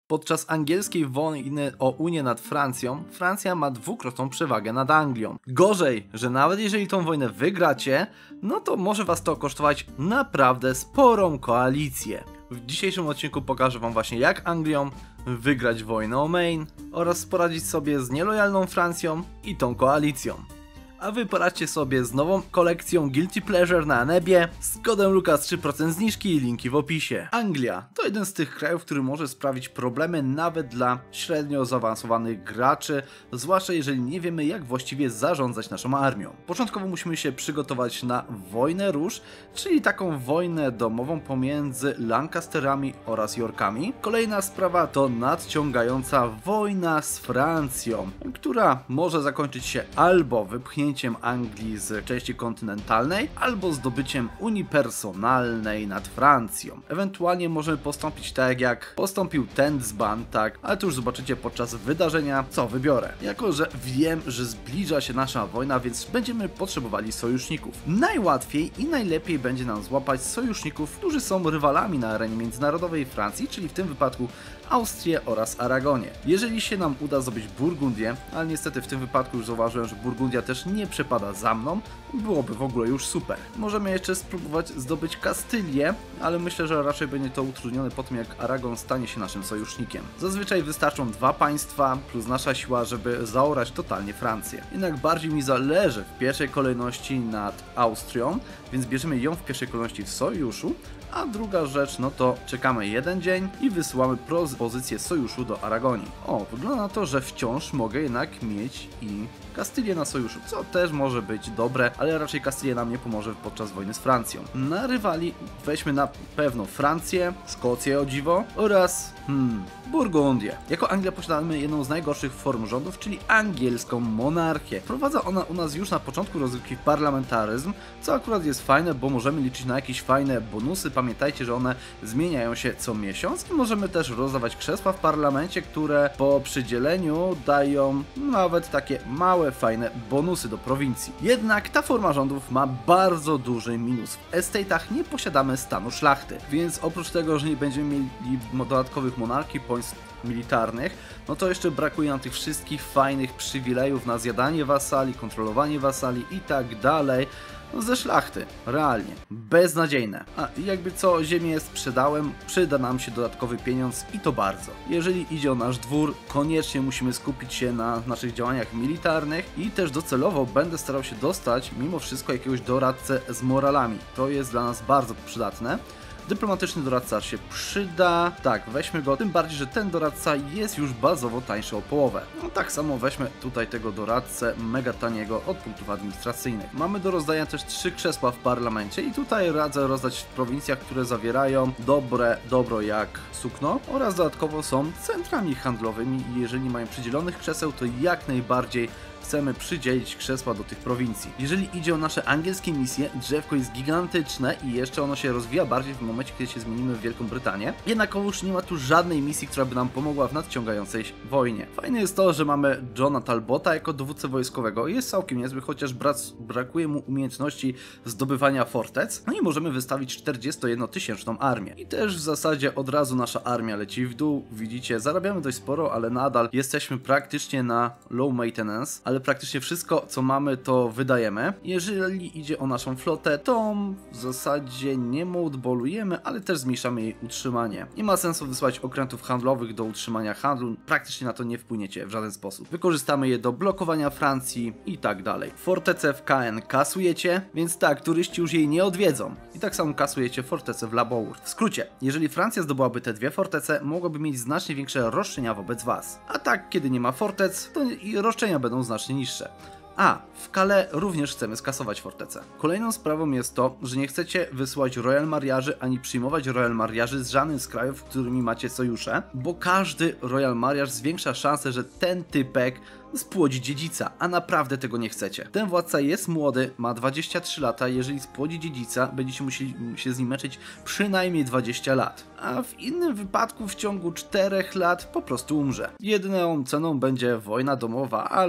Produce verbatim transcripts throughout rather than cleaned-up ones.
Podczas angielskiej wojny o Unię nad Francją, Francja ma dwukrotną przewagę nad Anglią. Gorzej, że nawet jeżeli tą wojnę wygracie, no to może was to kosztować naprawdę sporą koalicję. W dzisiejszym odcinku pokażę wam właśnie, jak Anglią wygrać wojnę o Maine oraz poradzić sobie z nielojalną Francją i tą koalicją. A wy poradźcie sobie z nową kolekcją Guilty Pleasure na Anebie z kodem Lukas trzy procent zniżki i linki w opisie. Anglia to jeden z tych krajów, który może sprawić problemy nawet dla średnio zaawansowanych graczy, zwłaszcza jeżeli nie wiemy, jak właściwie zarządzać naszą armią. Początkowo musimy się przygotować na wojnę róż, czyli taką wojnę domową pomiędzy Lancasterami oraz Yorkami. Kolejna sprawa to nadciągająca wojna z Francją, która może zakończyć się albo wypchnięciem Anglii z części kontynentalnej, albo zdobyciem Unii personalnej nad Francją. Ewentualnie możemy postąpić tak, jak postąpił ten dzban, tak, ale to już zobaczycie podczas wydarzenia, co wybiorę. Jako że wiem, że zbliża się nasza wojna, więc będziemy potrzebowali sojuszników. Najłatwiej i najlepiej będzie nam złapać sojuszników, którzy są rywalami na arenie międzynarodowej Francji, czyli w tym wypadku Austrię oraz Aragonię. Jeżeli się nam uda zdobyć Burgundię, ale niestety w tym wypadku już zauważyłem, że Burgundia też nie przepada za mną, byłoby w ogóle już super. Możemy jeszcze spróbować zdobyć Kastylię, ale myślę, że raczej będzie to utrudnione po tym, jak Aragon stanie się naszym sojusznikiem. Zazwyczaj wystarczą dwa państwa plus nasza siła, żeby zaorać totalnie Francję. Jednak bardziej mi zależy w pierwszej kolejności nad Austrią, więc bierzemy ją w pierwszej kolejności w sojuszu, a druga rzecz, no to czekamy jeden dzień i wysyłamy propozycję sojuszu do Aragonii. O, wygląda na to, że wciąż mogę jednak mieć i Kastylię na sojuszu, co też może być dobre, ale raczej Kastylia nam nie pomoże podczas wojny z Francją. Na rywali weźmy na pewno Francję, Szkocję o dziwo oraz hmm, Burgundię. Jako Anglia posiadamy jedną z najgorszych form rządów, czyli angielską monarchię. Wprowadza ona u nas już na początku rozgrywki parlamentaryzm, co akurat jest fajne, bo możemy liczyć na jakieś fajne bonusy. Pamiętajcie, że one zmieniają się co miesiąc i możemy też rozdawać krzesła w parlamencie, które po przydzieleniu dają nawet takie małe, fajne bonusy do prowincji. Jednak ta forma rządów ma bardzo duży minus. W estate'ach nie posiadamy stanu szlachty, więc oprócz tego, że nie będziemy mieli dodatkowych monarchii, państw militarnych, no to jeszcze brakuje nam tych wszystkich fajnych przywilejów na zjadanie wasali, kontrolowanie wasali i tak dalej. No ze szlachty, realnie, beznadziejne. A jakby co, ziemię sprzedałem, przyda nam się dodatkowy pieniądz i to bardzo. Jeżeli idzie o nasz dwór, koniecznie musimy skupić się na naszych działaniach militarnych i też docelowo będę starał się dostać mimo wszystko jakiegoś doradcę z moralami. To jest dla nas bardzo przydatne. Dyplomatyczny doradca się przyda, tak, weźmy go, tym bardziej, że ten doradca jest już bazowo tańszy o połowę. No tak samo weźmy tutaj tego doradcę mega taniego od punktów administracyjnych. Mamy do rozdania też trzy krzesła w parlamencie i tutaj radzę rozdać w prowincjach, które zawierają dobre dobro jak sukno oraz dodatkowo są centrami handlowymi i jeżeli mają przydzielonych krzeseł, to jak najbardziej chcemy przydzielić krzesła do tych prowincji. Jeżeli idzie o nasze angielskie misje, drzewko jest gigantyczne i jeszcze ono się rozwija bardziej w momencie, kiedy się zmienimy w Wielką Brytanię. Jednakowoż nie ma tu żadnej misji, która by nam pomogła w nadciągającej wojnie. Fajne jest to, że mamy Johna Talbota jako dowódcę wojskowego. Jest całkiem niezły, chociaż brakuje mu umiejętności zdobywania fortec. No i możemy wystawić czterdziestojednotysięczną armię. I też w zasadzie od razu nasza armia leci w dół. Widzicie, zarabiamy dość sporo, ale nadal jesteśmy praktycznie na low maintenance, ale praktycznie wszystko, co mamy, to wydajemy. Jeżeli idzie o naszą flotę, to w zasadzie nie modebolujemy, ale też zmniejszamy jej utrzymanie. Nie ma sensu wysyłać okrętów handlowych do utrzymania handlu, praktycznie na to nie wpłyniecie w żaden sposób. Wykorzystamy je do blokowania Francji i tak dalej. Fortecę w K N kasujecie, więc tak, turyści już jej nie odwiedzą. I tak samo kasujecie fortecę w Labour. W skrócie, jeżeli Francja zdobyłaby te dwie fortece, mogłaby mieć znacznie większe roszczenia wobec was. A tak, kiedy nie ma fortec, to i roszczenia będą znacznie niższe. A, w Calais również chcemy skasować fortecę. Kolejną sprawą jest to, że nie chcecie wysyłać Royal Mariaży ani przyjmować Royal Mariaży z żadnym z krajów, z którymi macie sojusze, bo każdy Royal Mariaż zwiększa szansę, że ten typek spłodzi dziedzica, a naprawdę tego nie chcecie. Ten władca jest młody, ma dwadzieścia trzy lata, jeżeli spłodzi dziedzica, będziecie musieli się z nim męczyć przynajmniej dwadzieścia lat. A w innym wypadku w ciągu czterech lat po prostu umrze. Jedyną ceną będzie wojna domowa, ale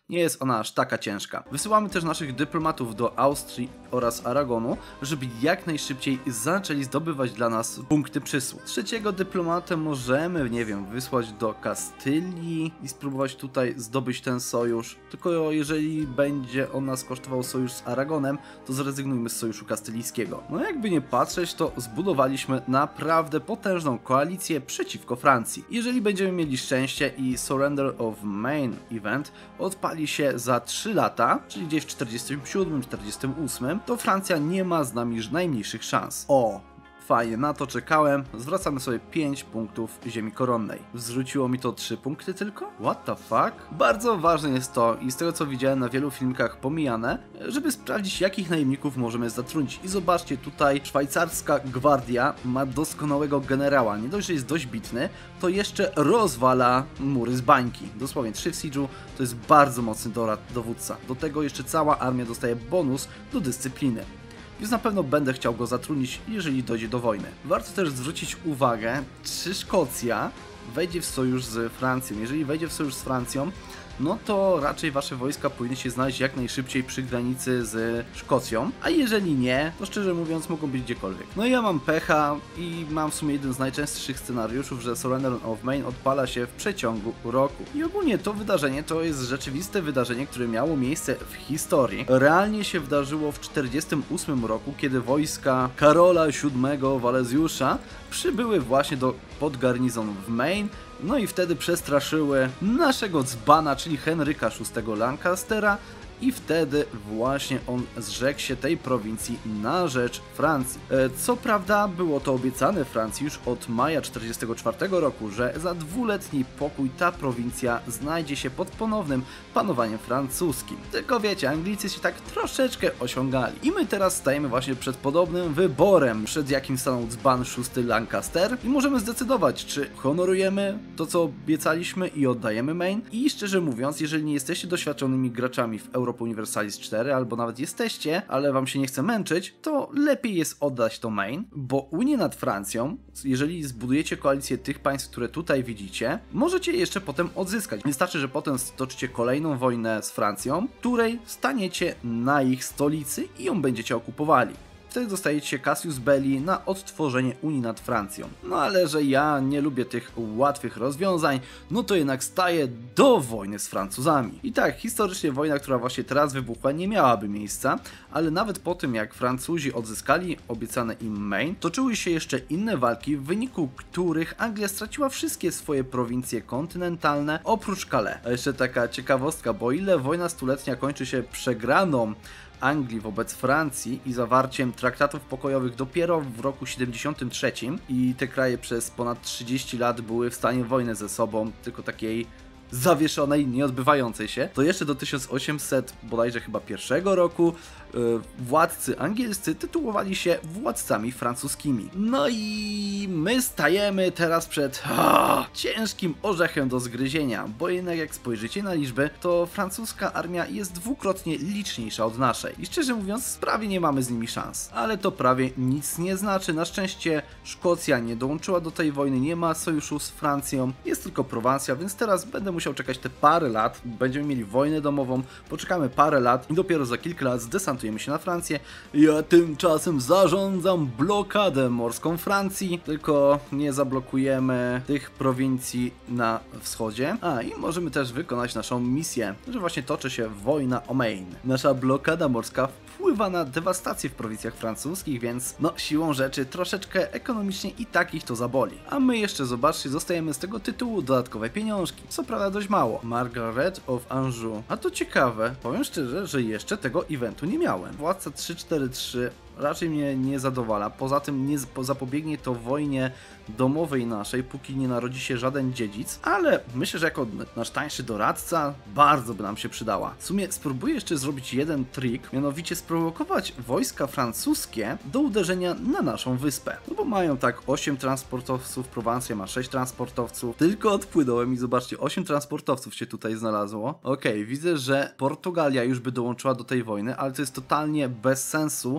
nie jest ona aż taka ciężka. Wysyłamy też naszych dyplomatów do Austrii oraz Aragonu, żeby jak najszybciej zaczęli zdobywać dla nas punkty przysług. Trzeciego dyplomatę możemy, nie wiem, wysłać do Kastylii i spróbować tutaj zdobyć ten sojusz. Tylko jeżeli będzie on nas kosztował sojusz z Aragonem, to zrezygnujmy z sojuszu kastylijskiego. No jakby nie patrzeć, to zbudowaliśmy naprawdę potężną koalicję przeciwko Francji. Jeżeli będziemy mieli szczęście i Surrender of Maine event odpali się za trzy lata, czyli gdzieś w czterdziestym siódmym czterdziestym ósmym, to Francja nie ma z nami już najmniejszych szans. O! Fajnie, na to czekałem. Zwracamy sobie pięć punktów ziemi koronnej. Zwróciło mi to trzy punkty tylko? What the fuck? Bardzo ważne jest to, i z tego co widziałem na wielu filmikach pomijane, żeby sprawdzić, jakich najemników możemy zatrudnić. I zobaczcie, tutaj szwajcarska gwardia ma doskonałego generała. Nie dość, że jest dość bitny, to jeszcze rozwala mury z bańki. Dosłownie trzy w siege'u to jest bardzo mocny dowódca. Do tego jeszcze cała armia dostaje bonus do dyscypliny. Więc na pewno będę chciał go zatrudnić, jeżeli dojdzie do wojny. Warto też zwrócić uwagę, czy Szkocja wejdzie w sojusz z Francją. Jeżeli wejdzie w sojusz z Francją, no to raczej wasze wojska powinny się znaleźć jak najszybciej przy granicy z Szkocją, a jeżeli nie, to szczerze mówiąc mogą być gdziekolwiek. No i ja mam pecha i mam w sumie jeden z najczęstszych scenariuszów, że Surrender of Maine odpala się w przeciągu roku. I ogólnie to wydarzenie to jest rzeczywiste wydarzenie, które miało miejsce w historii. Realnie się wydarzyło w czterdziestym ósmym roku, kiedy wojska Karola siódmego Walezjusza przybyły właśnie do pod garnizon w Maine, no i wtedy przestraszyły naszego dzbana, czyli Henryka szóstego Lancastera, i wtedy właśnie on zrzekł się tej prowincji na rzecz Francji. Co prawda było to obiecane Francji już od maja czterdziestego czwartego roku, że za dwuletni pokój ta prowincja znajdzie się pod ponownym panowaniem francuskim. Tylko wiecie, Anglicy się tak troszeczkę osiągali. I my teraz stajemy właśnie przed podobnym wyborem, przed jakim stanął dzban szósty Lancaster, i możemy zdecydować, czy honorujemy to, co obiecaliśmy i oddajemy Maine. I szczerze mówiąc, jeżeli nie jesteście doświadczonymi graczami w Euro Universalis cztery, albo nawet jesteście, ale wam się nie chce męczyć, to lepiej jest oddać to Maine, bo Unię nad Francją, jeżeli zbudujecie koalicję tych państw, które tutaj widzicie, możecie jeszcze potem odzyskać. Wystarczy, że potem stoczycie kolejną wojnę z Francją, której staniecie na ich stolicy i ją będziecie okupowali. Wtedy dostajecie Casus Belli na odtworzenie Unii nad Francją. No ale że ja nie lubię tych łatwych rozwiązań, no to jednak staję do wojny z Francuzami. I tak, historycznie wojna, która właśnie teraz wybuchła, nie miałaby miejsca, ale nawet po tym, jak Francuzi odzyskali obiecane im Maine, toczyły się jeszcze inne walki, w wyniku których Anglia straciła wszystkie swoje prowincje kontynentalne, oprócz Calais. A jeszcze taka ciekawostka, bo o ile wojna stuletnia kończy się przegraną Anglii wobec Francji i zawarciem traktatów pokojowych dopiero w roku siedemdziesiątym trzecim i te kraje przez ponad trzydzieści lat były w stanie wojny ze sobą, tylko takiej zawieszonej, nieodbywającej się, to jeszcze do tysiąc osiemset bodajże chyba pierwszego roku yy, władcy angielscy tytułowali się władcami francuskimi. No i my stajemy teraz przed ah, ciężkim orzechem do zgryzienia, bo jednak jak spojrzycie na liczby, to francuska armia jest dwukrotnie liczniejsza od naszej. I szczerze mówiąc, prawie nie mamy z nimi szans. Ale to prawie nic nie znaczy. Na szczęście Szkocja nie dołączyła do tej wojny, nie ma sojuszu z Francją, jest tylko Prowansja, więc teraz będę musiał czekać te parę lat, będziemy mieli wojnę domową, poczekamy parę lat i dopiero za kilka lat zdesantujemy się na Francję. Ja tymczasem zarządzam blokadę morską Francji, tylko nie zablokujemy tych prowincji na wschodzie. A i możemy też wykonać naszą misję, że właśnie toczy się wojna o Maine. Nasza blokada morska wpływa na dewastację w prowincjach francuskich, więc no siłą rzeczy troszeczkę ekonomicznie i tak ich to zaboli. A my jeszcze, zobaczcie, dostajemy z tego tytułu dodatkowe pieniążki. Co prawda dość mało. Margaret of Anjou. A to ciekawe. Powiem szczerze, że jeszcze tego eventu nie miałem. Władca trzy cztery trzy raczej mnie nie zadowala. Poza tym nie zapobiegnie to wojnie domowej naszej, póki nie narodzi się żaden dziedzic, ale myślę, że jako nasz tańszy doradca bardzo by nam się przydała. W sumie spróbuję jeszcze zrobić jeden trik, mianowicie sprowokować wojska francuskie do uderzenia na naszą wyspę. No bo mają tak osiem transportowców, Prowansja ma sześć transportowców, tylko odpłynąłem i zobaczcie, osiem transportowców się tutaj znalazło. Okej, okay, widzę, że Portugalia już by dołączyła do tej wojny, ale to jest totalnie bez sensu, jeżeli miał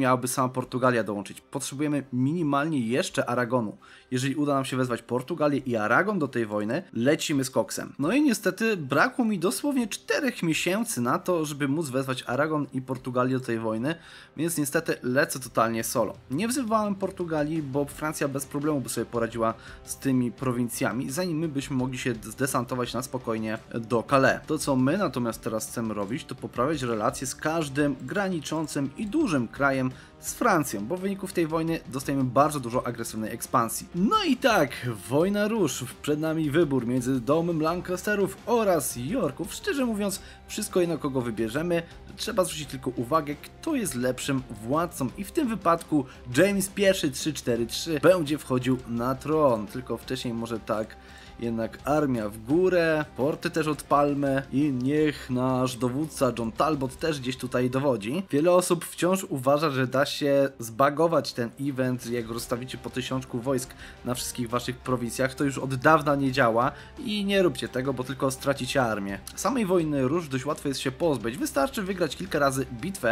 miałaby sama Portugalia dołączyć. Potrzebujemy minimalnie jeszcze Aragonu. Jeżeli uda nam się wezwać Portugalię i Aragon do tej wojny, lecimy z koksem. No i niestety brakło mi dosłownie czterech miesięcy na to, żeby móc wezwać Aragon i Portugalię do tej wojny, więc niestety lecę totalnie solo. Nie wzywałem Portugalii, bo Francja bez problemu by sobie poradziła z tymi prowincjami, zanim my byśmy mogli się zdesantować na spokojnie do Calais. To co my natomiast teraz chcemy robić, to poprawiać relacje z każdym graniczącym i dużym krajem z Francją, bo w wyniku tej wojny dostajemy bardzo dużo agresywnej ekspansji. No i tak, wojna róż, przed nami wybór między domem Lancasterów oraz Yorków. Szczerze mówiąc, wszystko jedno kogo wybierzemy, trzeba zwrócić tylko uwagę, kto jest lepszym władcą i w tym wypadku James I trzy cztery trzy będzie wchodził na tron, tylko wcześniej może tak. Jednak armia w górę, porty też odpalmy i niech nasz dowódca John Talbot też gdzieś tutaj dowodzi. Wiele osób wciąż uważa, że da się zbagować ten event, jak rozstawicie po tysiączku wojsk na wszystkich waszych prowincjach. To już od dawna nie działa i nie róbcie tego, bo tylko stracicie armię. Samej wojny róż dość łatwo jest się pozbyć. Wystarczy wygrać kilka razy bitwę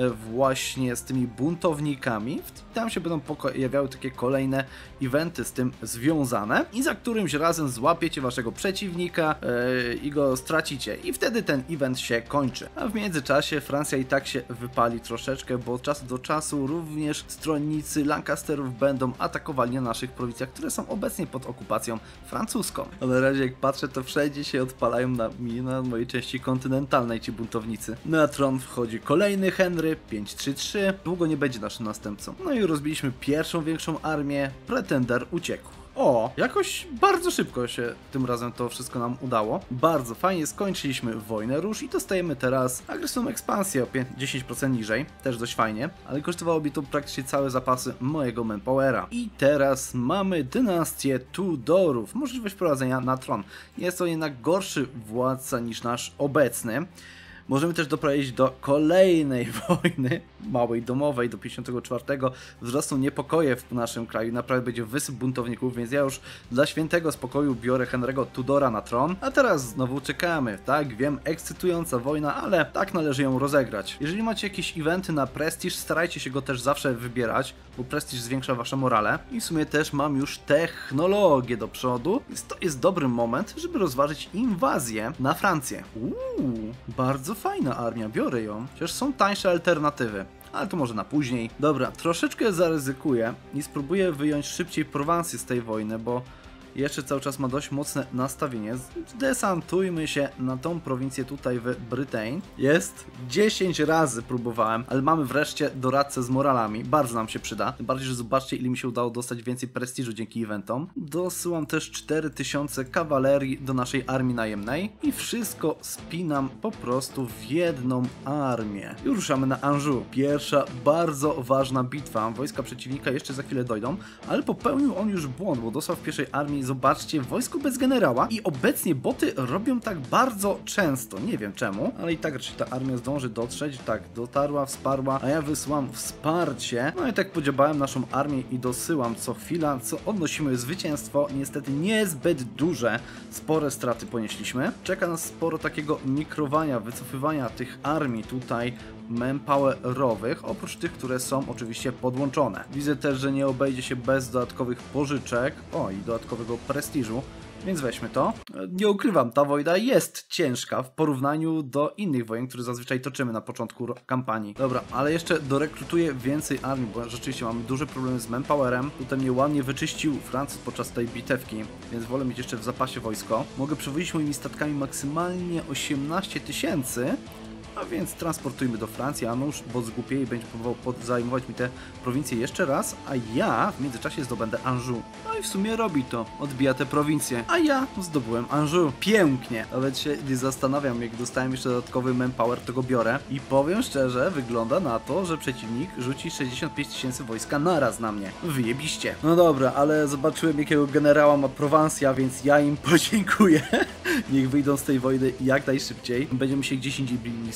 właśnie z tymi buntownikami. Tam się będą pojawiały takie kolejne eventy z tym związane i za którymś razem złapiecie waszego przeciwnika yy, i go stracicie i wtedy ten event się kończy. A w międzyczasie Francja i tak się wypali troszeczkę, bo od czasu do czasu również stronnicy Lancasterów będą atakowali na naszych prowincjach, które są obecnie pod okupacją francuską. A na razie jak patrzę, to wszędzie się odpalają na mi, na mojej części kontynentalnej ci buntownicy. Na tron wchodzi kolejny Henry pięć trzy trzy, długo nie będzie naszym następcą. No i rozbiliśmy pierwszą większą armię, pretender uciekł. O, jakoś bardzo szybko się tym razem to wszystko nam udało. Bardzo fajnie, skończyliśmy wojnę róż i dostajemy teraz agresywną ekspansję o dziesięć procent niżej. Też dość fajnie, ale kosztowałoby to praktycznie całe zapasy mojego manpowera. I teraz mamy dynastię Tudorów, możliwość wprowadzenia na tron. Jest to jednak gorszy władca niż nasz obecny. Możemy też doprowadzić do kolejnej wojny, małej domowej, do pięćdziesiątego czwartego. Wzrosną niepokoje w naszym kraju, naprawdę będzie wysyp buntowników, więc ja już dla świętego spokoju biorę Henry'ego Tudora na tron. A teraz znowu czekamy, tak? Wiem, ekscytująca wojna, ale tak należy ją rozegrać. Jeżeli macie jakieś eventy na prestiż, starajcie się go też zawsze wybierać, bo prestiż zwiększa wasze morale. I w sumie też mam już technologię do przodu, więc to jest dobry moment, żeby rozważyć inwazję na Francję. Uuu, bardzo fajna armia, biorę ją. Chociaż są tańsze alternatywy, ale to może na później. Dobra, troszeczkę zaryzykuję i spróbuję wyjąć szybciej Prowansję z tej wojny, bo jeszcze cały czas ma dość mocne nastawienie. Desantujmy się na tą prowincję tutaj w Brytanii. Jest dziesięć razy próbowałem, ale mamy wreszcie doradcę z moralami. Bardzo nam się przyda. Tym bardziej, że zobaczcie, ile mi się udało dostać więcej prestiżu dzięki eventom. Dosyłam też cztery tysiące kawalerii do naszej armii najemnej i wszystko spinam po prostu w jedną armię. I ruszamy na Anjou. Pierwsza bardzo ważna bitwa. Wojska przeciwnika jeszcze za chwilę dojdą, ale popełnił on już błąd, bo dostał w pierwszej armii, zobaczcie, wojsko bez generała i obecnie boty robią tak bardzo często. Nie wiem czemu, ale i tak raczej ta armia zdąży dotrzeć. Tak, dotarła, wsparła, a ja wysyłam wsparcie. No i tak podziałałem naszą armię i dosyłam co chwila, co odnosimy zwycięstwo. Niestety niezbyt duże, spore straty ponieśliśmy. Czeka nas sporo takiego mikrowania, wycofywania tych armii tutaj manpowerowych, oprócz tych, które są oczywiście podłączone. Widzę też, że nie obejdzie się bez dodatkowych pożyczek, o i dodatkowego prestiżu, więc weźmy to. Nie ukrywam, ta wojna jest ciężka w porównaniu do innych wojen, które zazwyczaj toczymy na początku kampanii. Dobra, ale jeszcze dorekrutuję więcej armii, bo rzeczywiście mamy duże problemy z manpowerem. Tutaj mnie ładnie wyczyścił Francuz podczas tej bitewki, więc wolę mieć jeszcze w zapasie wojsko. Mogę przewozić moimi statkami maksymalnie osiemnaście tysięcy. A więc transportujmy do Francji, a nóż, bo zgłupiej będzie próbował zajmować mi te prowincje jeszcze raz, a ja w międzyczasie zdobędę Anjou. No i w sumie robi to, odbija te prowincje, a ja zdobyłem Anjou. Pięknie! Nawet się nie zastanawiam, jak dostałem jeszcze dodatkowy manpower, to go biorę. I powiem szczerze, wygląda na to, że przeciwnik rzuci sześćdziesiąt pięć tysięcy wojska naraz na mnie. Wyjebiście. No dobra, ale zobaczyłem, jakiego generała ma Prowansja, więc ja im podziękuję. Niech wyjdą z tej wojny jak najszybciej. Będziemy się gdzieś indziej bili z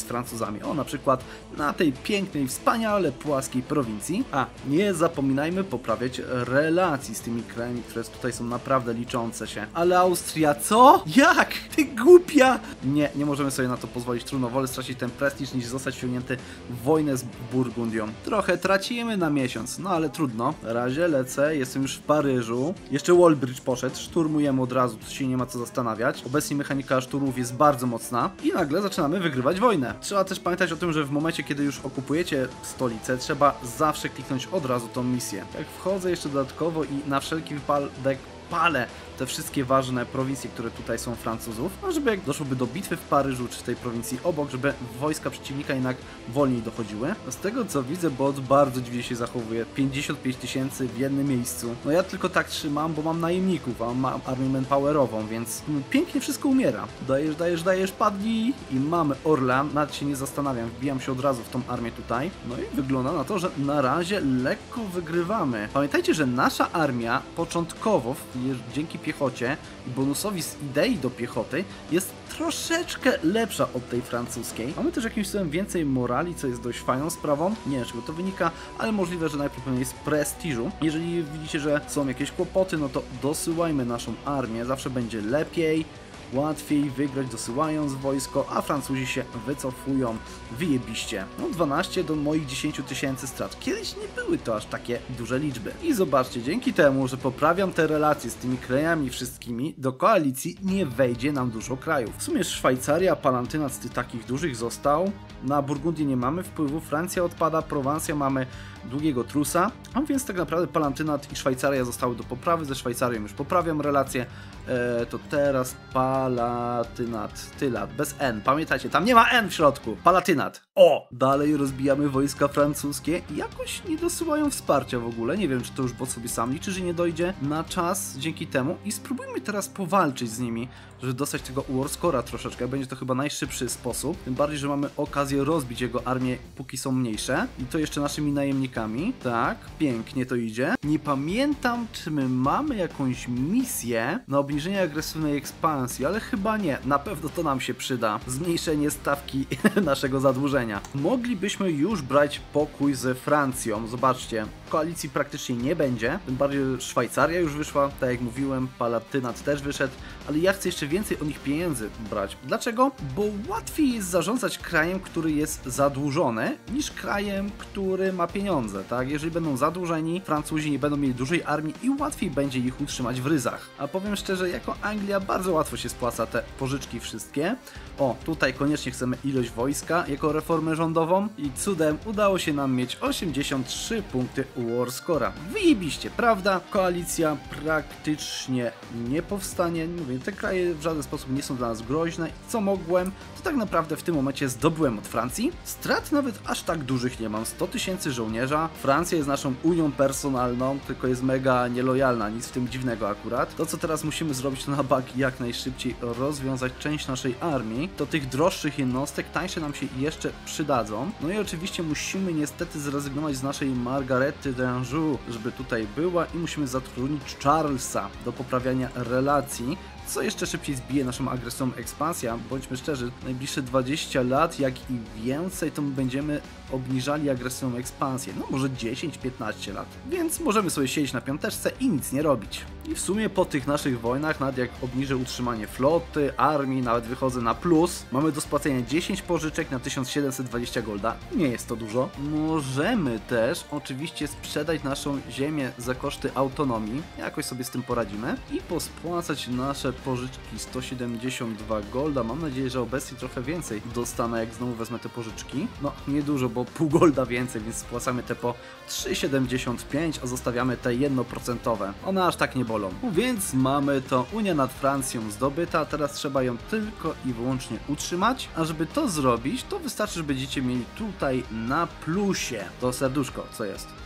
z Francuzami. O, na przykład na tej pięknej, wspaniale płaskiej prowincji. A nie zapominajmy poprawiać relacji z tymi krajami, które tutaj są naprawdę liczące się. Ale Austria, co? Jak? Ty głupia! Nie, nie możemy sobie na to pozwolić. Trudno, wolę stracić ten prestiż niż zostać wciągnięty w wojnę z Burgundią. Trochę tracimy na miesiąc, no ale trudno. Na razie lecę, jestem już w Paryżu. Jeszcze Wallbridge poszedł, szturmujemy od razu, tu się nie ma co zastanawiać. Obecnie mechanika szturmów jest bardzo mocna i nagle zaczynamy wygrywać wojnę. Trzeba też pamiętać o tym, że w momencie, kiedy już okupujecie stolicę, trzeba zawsze kliknąć od razu tą misję. Jak wchodzę jeszcze dodatkowo i na wszelki wypadek palę te wszystkie ważne prowincje, które tutaj są Francuzów, a żeby jak doszłoby do bitwy w Paryżu czy w tej prowincji obok, żeby wojska przeciwnika jednak wolniej dochodziły. Z tego co widzę, bot bardzo dziwnie się zachowuje. pięćdziesiąt pięć tysięcy w jednym miejscu. No ja tylko tak trzymam, bo mam najemników, a mam armię manpowerową, więc pięknie wszystko umiera. Dajesz, dajesz, dajesz, padnij i mamy Orlean. Nawet się nie zastanawiam, wbijam się od razu w tą armię tutaj. No i wygląda na to, że na razie lekko wygrywamy. Pamiętajcie, że nasza armia początkowo, dzięki piechocie i bonusowi z idei do piechoty, jest troszeczkę lepsza od tej francuskiej. Mamy też jakimś słowem więcej morali, co jest dość fajną sprawą. Nie wiem, z czego to wynika, ale możliwe, że najprawdopodobniej z prestiżu. Jeżeli widzicie, że są jakieś kłopoty, no to dosyłajmy naszą armię, zawsze będzie lepiej. Łatwiej wygrać dosyłając wojsko, a Francuzi się wycofują. Wyjebiście. No dwanaście do moich dziesięciu tysięcy strat. Kiedyś nie były to aż takie duże liczby. I zobaczcie, dzięki temu, że poprawiam te relacje z tymi krajami wszystkimi, do koalicji nie wejdzie nam dużo krajów. W sumie Szwajcaria, Palatynat z tych takich dużych został. Na Burgundię nie mamy wpływu, Francja odpada, Prowansja mamy długiego trusa, a więc tak naprawdę Palatynat i Szwajcaria zostały do poprawy. Ze Szwajcarią już poprawiam relacje. Eee, to teraz Palatynat, Tylat, bez N, pamiętajcie, tam nie ma N w środku, Palatynat. O! Dalej rozbijamy wojska francuskie i jakoś nie dosyłają wsparcia w ogóle, nie wiem, czy to już bot sobie sam liczy, że nie dojdzie na czas dzięki temu i spróbujmy teraz powalczyć z nimi, żeby dostać tego Warscora troszeczkę, będzie to chyba najszybszy sposób, tym bardziej, że mamy okazję rozbić jego armię, póki są mniejsze i to jeszcze naszymi najemnikami, tak, pięknie to idzie. Nie pamiętam, czy my mamy jakąś misję na obniżenie agresywnej ekspansji, ale chyba nie, na pewno to nam się przyda, zmniejszenie stawki naszego zadłużenia. Moglibyśmy już brać pokój ze Francją, zobaczcie, koalicji praktycznie nie będzie, tym bardziej Szwajcaria już wyszła, tak jak mówiłem, Palatynat też wyszedł, ale ja chcę jeszcze więcej o nich pieniędzy brać. Dlaczego? Bo łatwiej jest zarządzać krajem, który jest zadłużony, niż krajem, który ma pieniądze, tak? Jeżeli będą zadłużeni, Francuzi nie będą mieli dużej armii i łatwiej będzie ich utrzymać w ryzach. A powiem szczerze, jako Anglia bardzo łatwo się spłaca te pożyczki wszystkie. O, tutaj koniecznie chcemy ilość wojska jako reformę rządową i cudem udało się nam mieć osiemdziesiąt trzy punkty Warscora. Wyjebiście, prawda? Koalicja praktycznie nie powstanie. Mówię, te kraje w żaden sposób nie są dla nas groźne. Co mogłem, to tak naprawdę w tym momencie zdobyłem od Francji. Strat nawet aż tak dużych nie mam. sto tysięcy żołnierza. Francja jest naszą unią personalną, tylko jest mega nielojalna, nic w tym dziwnego akurat. To, co teraz musimy zrobić, to na bank jak najszybciej rozwiązać część naszej armii. To tych droższych jednostek tańsze nam się jeszcze przydadzą. No i oczywiście musimy niestety zrezygnować z naszej Margarety d'Anjou, żeby tutaj była i musimy zatrudnić Charlesa do poprawiania relacji, co jeszcze szybciej zbije naszą agresywną ekspansję. Bądźmy szczerzy, najbliższe dwadzieścia lat, jak i więcej, to my będziemy obniżali agresywną ekspansję. No może dziesięć piętnaście lat. Więc możemy sobie siedzieć na piąteczce i nic nie robić. I w sumie po tych naszych wojnach, nawet jak obniżę utrzymanie floty, armii, nawet wychodzę na plus, mamy do spłacenia dziesięć pożyczek na tysiąc siedemset dwadzieścia golda. Nie jest to dużo. Możemy też oczywiście sprzedać naszą ziemię za koszty autonomii. Jakoś sobie z tym poradzimy. I pospłacać nasze pożyczki sto siedemdziesiąt dwa golda. Mam nadzieję, że obecnie trochę więcej dostanę, jak znowu wezmę te pożyczki. No, niedużo, bo pół golda więcej, więc spłacamy te po trzy siedemdziesiąt pięć, a zostawiamy te jednoprocentowe. One aż tak nie bolą. No więc mamy to Unia nad Francją zdobyta, teraz trzeba ją tylko i wyłącznie utrzymać, a żeby to zrobić, to wystarczy, że będziecie mieli tutaj na plusie to serduszko, co jest.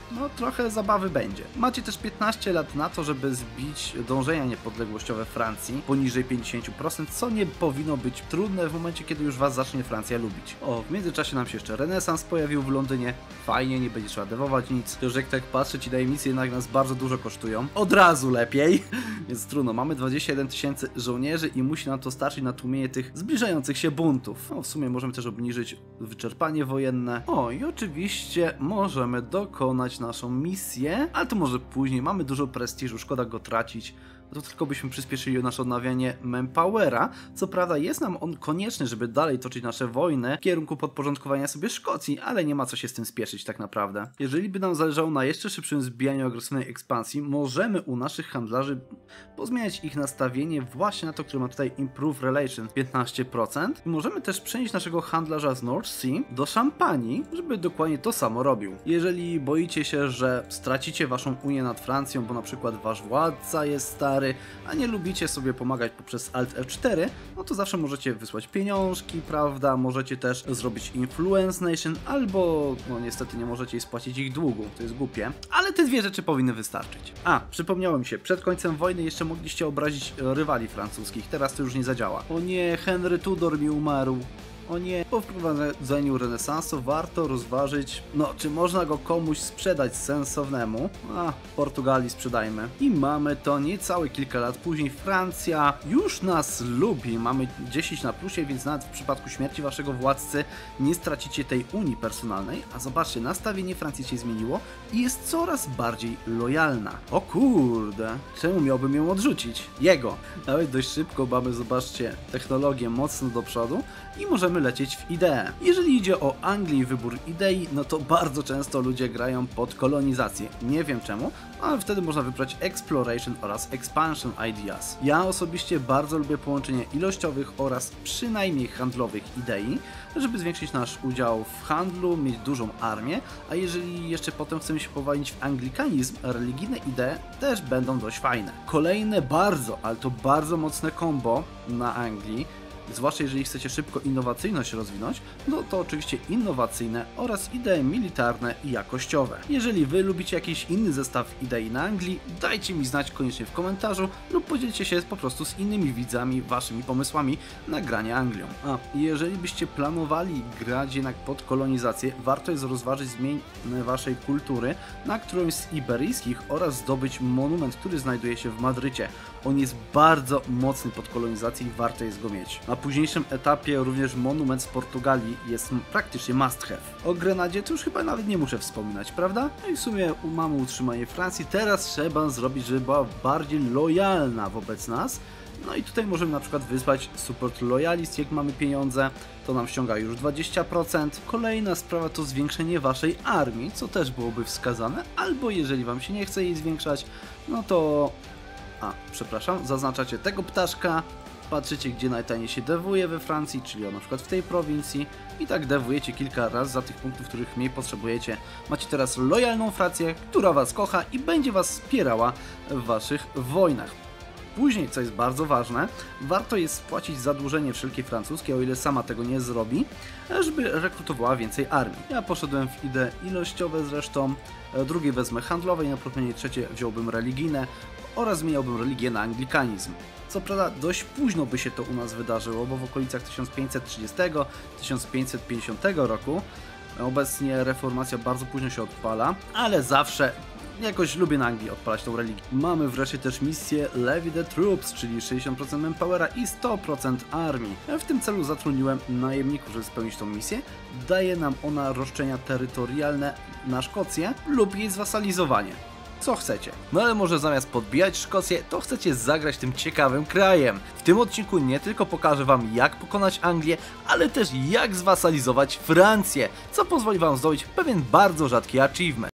no trochę zabawy będzie. Macie też piętnaście lat na to, żeby zbić dążenia niepodległościowe Francji poniżej pięćdziesiąt procent, co nie powinno być trudne w momencie, kiedy już was zacznie Francja lubić. O, w międzyczasie nam się jeszcze renesans pojawił w Londynie. Fajnie, nie będzie trzeba dewować nic. To, że jak tak patrzę, ci tajemnice jednak nas bardzo dużo kosztują. Od razu lepiej. Więc trudno, mamy dwadzieścia jeden tysięcy żołnierzy i musi nam to starczyć na tłumienie tych zbliżających się buntów. No, w sumie możemy też obniżyć wyczerpanie wojenne. O, i oczywiście możemy dokonać naszą misję, ale to może później. Mamy dużo prestiżu, szkoda go tracić. To tylko byśmy przyspieszyli nasze odnawianie manpowera. Co prawda jest nam on konieczny, żeby dalej toczyć nasze wojny w kierunku podporządkowania sobie Szkocji, ale nie ma co się z tym spieszyć tak naprawdę. Jeżeli by nam zależało na jeszcze szybszym zbijaniu agresywnej ekspansji, możemy u naszych handlarzy pozmieniać ich nastawienie właśnie na to, które ma tutaj Improve Relations piętnaście procent. I możemy też przenieść naszego handlarza z North Sea do Szampanii, żeby dokładnie to samo robił. Jeżeli boicie się, że stracicie waszą unię nad Francją, bo na przykład wasz władca jest stary, a nie lubicie sobie pomagać poprzez Alt F cztery, no to zawsze możecie wysłać pieniążki, prawda, możecie też zrobić Influence Nation, albo no niestety nie możecie jej spłacić ich długu, to jest głupie, ale te dwie rzeczy powinny wystarczyć. A, przypomniałem się, przed końcem wojny jeszcze mogliście obrazić rywali francuskich, teraz to już nie zadziała. O nie, Henry Tudor mi umarł. O nie, po wprowadzeniu renesansu warto rozważyć, no czy można go komuś sprzedać sensownemu? A, Portugalii sprzedajmy. I mamy to niecałe kilka lat później. Francja już nas lubi, mamy dziesięć na plusie, więc nawet w przypadku śmierci waszego władcy nie stracicie tej unii personalnej. A zobaczcie, nastawienie Francji się zmieniło i jest coraz bardziej lojalna. O kurde, czemu miałbym ją odrzucić? Jego. Nawet dość szybko mamy, zobaczcie, technologię mocno do przodu i możemy lecieć w ideę. Jeżeli idzie o Anglię i wybór idei, no to bardzo często ludzie grają pod kolonizację. Nie wiem czemu, ale wtedy można wybrać Exploration oraz Expansion Ideas. Ja osobiście bardzo lubię połączenie ilościowych oraz przynajmniej handlowych idei, żeby zwiększyć nasz udział w handlu, mieć dużą armię, a jeżeli jeszcze potem chcemy się powalić w anglikanizm, religijne idee też będą dość fajne. Kolejne bardzo, ale to bardzo mocne combo na Anglii, zwłaszcza jeżeli chcecie szybko innowacyjność rozwinąć, no to oczywiście innowacyjne oraz idee militarne i jakościowe. Jeżeli wy lubicie jakiś inny zestaw idei na Anglii, dajcie mi znać koniecznie w komentarzu lub podzielcie się po prostu z innymi widzami waszymi pomysłami na granie Anglią. A jeżeli byście planowali grać jednak pod kolonizację, warto jest rozważyć zmianę waszej kultury na którąś z iberyjskich oraz zdobyć monument, który znajduje się w Madrycie. On jest bardzo mocny pod kolonizację i warto jest go mieć. Na późniejszym etapie również monument z Portugalii jest praktycznie must have. O Grenadzie to już chyba nawet nie muszę wspominać, prawda? No i w sumie mamy utrzymanie Francji, teraz trzeba zrobić, żeby była bardziej lojalna wobec nas. No i tutaj możemy na przykład wysłać support loyalist, jak mamy pieniądze, to nam ściąga już dwadzieścia procent. Kolejna sprawa to zwiększenie waszej armii, co też byłoby wskazane, albo jeżeli wam się nie chce jej zwiększać, no to... A, przepraszam, zaznaczacie tego ptaszka, patrzycie gdzie najtaniej się dewuje we Francji, czyli na przykład w tej prowincji i tak dewujecie kilka razy za tych punktów, których mniej potrzebujecie. Macie teraz lojalną Francję, która was kocha i będzie was wspierała w waszych wojnach. Później, co jest bardzo ważne, warto jest spłacić zadłużenie wszelkie francuskie, o ile sama tego nie zrobi, żeby rekrutowała więcej armii. Ja poszedłem w idee ilościowe zresztą, drugie wezmę handlowe i na pewno trzecie wziąłbym religijne oraz zmieniałbym religię na anglikanizm. Co prawda dość późno by się to u nas wydarzyło, bo w okolicach tysiąc pięćset trzydziestego do tysiąc pięćset pięćdziesiątego roku obecnie reformacja bardzo późno się odpala, ale zawsze jakoś lubię na Anglii odpalać tą religię. Mamy wreszcie też misję Levy the Troops, czyli sześćdziesiąt procent manpowera i sto procent armii. W tym celu zatrudniłem najemników, żeby spełnić tą misję. Daje nam ona roszczenia terytorialne na Szkocję lub jej zwasalizowanie. Co chcecie. No ale może zamiast podbijać Szkocję, to chcecie zagrać tym ciekawym krajem. W tym odcinku nie tylko pokażę wam jak pokonać Anglię, ale też jak zwasalizować Francję, co pozwoli wam zdobyć pewien bardzo rzadki achievement.